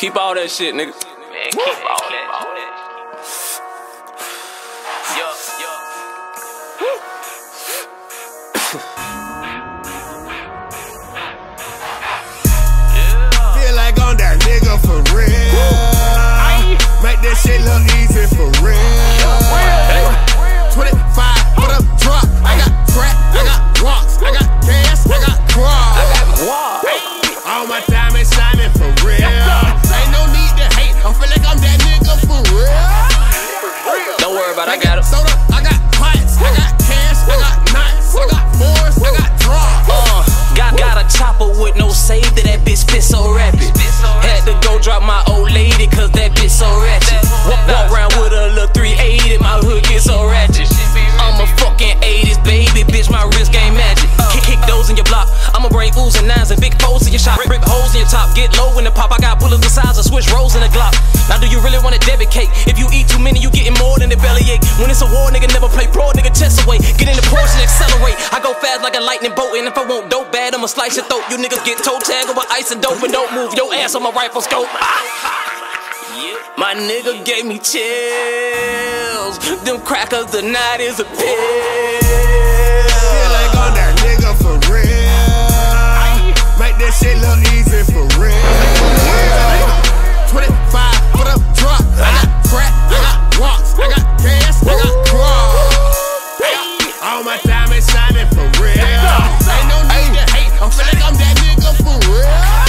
Keep all that shit, nigga. Man, keep all that. Feel like I'm that nigga for real. Make that shit look easy for real. 25 for the drop. I got crack, I got rocks, I got gas, I got crawl. All my time is shining for real. Ain't no need to hate. I feel like I'm that nigga for real. Don't worry about it, I got it. Soda, I got pints, I got cash, I got nights, I got fours, I got drops. Got a chopper with no save that bitch spit so rapid. Had to go drop my old lady cause that bitch so ratchet. Walk around with a little 380, my hood get so ratchet. I'm a fucking 80s baby, bitch, my wrist game magic. Kick those in your block, I'ma bring oohs and nines and big foes in your shop. Rip holes in your top, get low in the pop. I got bullets the size of switch rolls in a Glock. Now do you really wanna debit cake? If you eat too many, you getting more than a bellyache. When it's a war, nigga never play pro, nigga chest away. Get in the Porsche and accelerate. I go fast like a lightning bolt, and if I want dope bad, I'ma slice your throat. You niggas get toe tag over ice and dope and don't move your ass on my rifle scope. My nigga gave me chills. Them crackers, the night is a pill. Feel like I'm that nigga for real. Make that shit look easy for real. 25 for the drop. I got crack, I got rocks, I got gas, I got crawl. All my time is shining for real. Ain't no need to hate. I feel like I'm that nigga for real.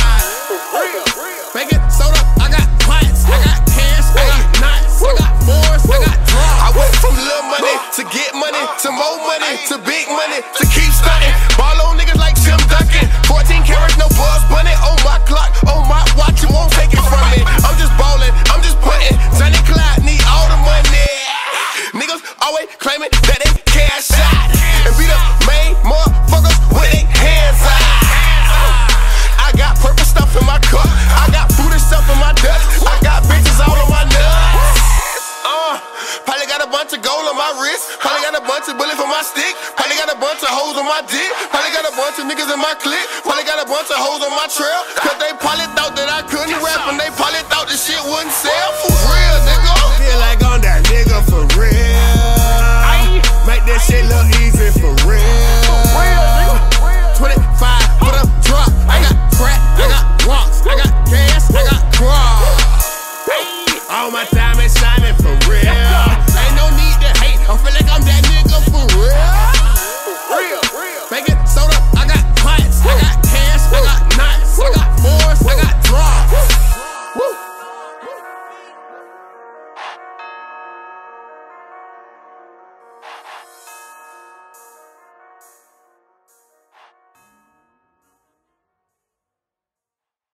Make it soda, I got pints, I got cash, I got nights, I got fours, I got drops. I went from little money to get money to more money to big money to keep stunting. Ball on niggas like Tim Duncan. 14 carats, no buzz bunny. On my clock, on my watch, you won't take it from me. I'm just ballin', I'm just putting. Johnny Clyde need all the money. Niggas always claiming that they cash out and beat up main motherfuckers with their hands out. I got purple stuff in my cup. I got booty stuff in my dust. I got bitches all on my nuts. Probably got a bunch of gold on my wrist. Probably got a bunch of bullets for my stick. Probably got a bunch of hoes on my dick. Probably got a bunch of niggas in my clique. Probably got a bunch of hoes on my trail. Cause they